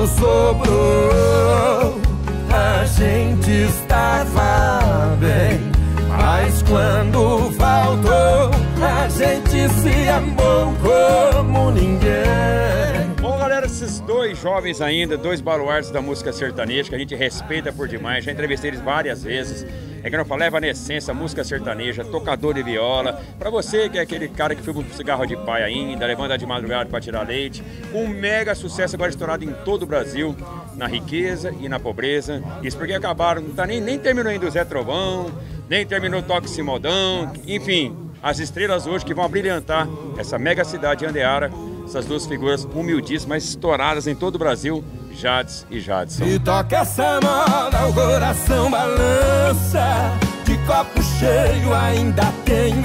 sobrou, a gente estava bem, mas quando faltou, a gente se amou como ninguém. Bom, galera, esses dois jovens ainda, dois baluartes da música sertaneja, que a gente respeita por demais, já entrevistei eles várias vezes. É que eu não falo, leva na essência, música sertaneja, tocador de viola. Pra você que é aquele cara que fuma um cigarro de pai ainda, levanta de madrugada pra tirar leite. Um mega sucesso agora estourado em todo o Brasil, na riqueza e na pobreza. Isso porque acabaram, não tá nem terminou ainda o Zé Trovão, nem terminou o Toque Simodão, enfim, as estrelas hoje que vão brilhantar essa mega cidade de Andeara, essas duas figuras humildíssimas, estouradas em todo o Brasil, Jades e Jadson. E toca essa moda, o coração balança, de copo cheio ainda tenho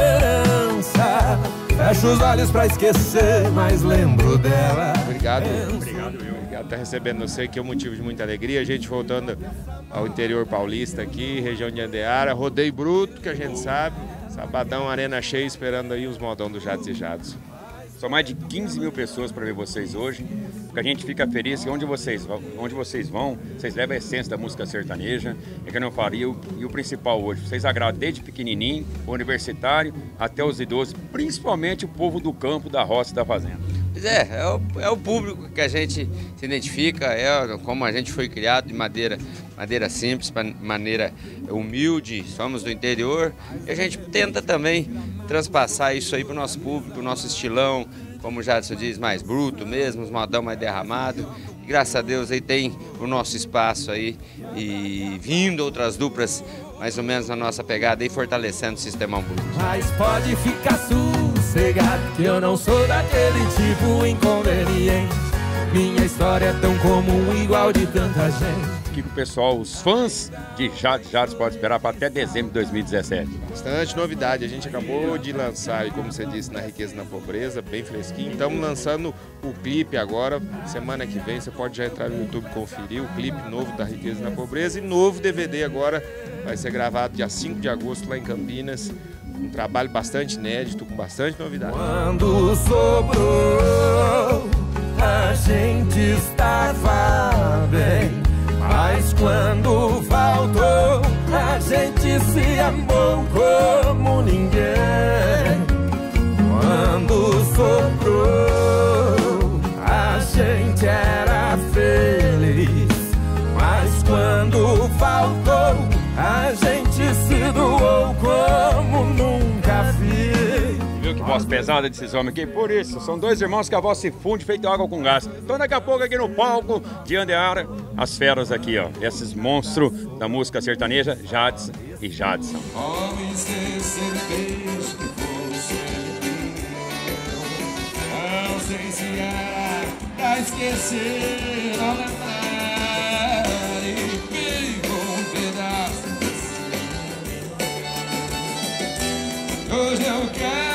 esperança. Fecho os olhos pra esquecer, mas lembro dela. Obrigado. Obrigado, viu? Obrigado por estar recebendo você, que é um motivo de muita alegria. A gente voltando ao interior paulista aqui, região de Andeara, rodeio bruto, que a gente sabe. Sabadão, arena cheia, esperando aí os modão do Jades e Jadson. São mais de 15 mil pessoas para ver vocês hoje, porque a gente fica feliz que onde vocês vão, vocês levam a essência da música sertaneja, é que eu não faria, e o principal hoje, vocês agradam desde pequenininho, o universitário, até os idosos, principalmente o povo do campo, da roça e da fazenda. Pois é o público que a gente se identifica, é como a gente foi criado de maneira simples, maneira humilde, somos do interior, e a gente tenta também transpassar isso aí para o nosso público, o nosso estilão, como o Jadson diz, mais bruto mesmo, os modão mais derramado. E, graças a Deus aí tem o nosso espaço aí e vindo outras duplas mais ou menos na nossa pegada e fortalecendo o sistema bruto. Mas pode ficar sossegado que eu não sou daquele tipo inconveniente. Minha história é tão comum, igual de tanta gente. Que o pessoal, os fãs de Jades podem esperar para até dezembro de 2017. Bastante novidade, a gente acabou de lançar, e como você disse, na Riqueza e na Pobreza, bem fresquinho. Estamos lançando o clipe agora, semana que vem, você pode já entrar no YouTube e conferir o clipe novo da Riqueza e na Pobreza. E novo DVD agora, vai ser gravado dia 5 de agosto lá em Campinas. Um trabalho bastante inédito, com bastante novidade. Quando sobrou, a gente estava bem, mas quando faltou, a gente se amou como ninguém. Quando sobrou, a gente era feliz, mas quando faltou, a gente se doou como nunca fiz. Viu que voz pesada desses homens aqui? Por isso, são dois irmãos que a voz se funde feito água com gás. Então daqui a pouco aqui no palco de Andeara, as feras aqui, ó, esses monstros da música sertaneja, Jades e Jadson. Homens sem certeza que você não sei se era pra esquecer ou lembrar e ficou um pedaço. Hoje eu quero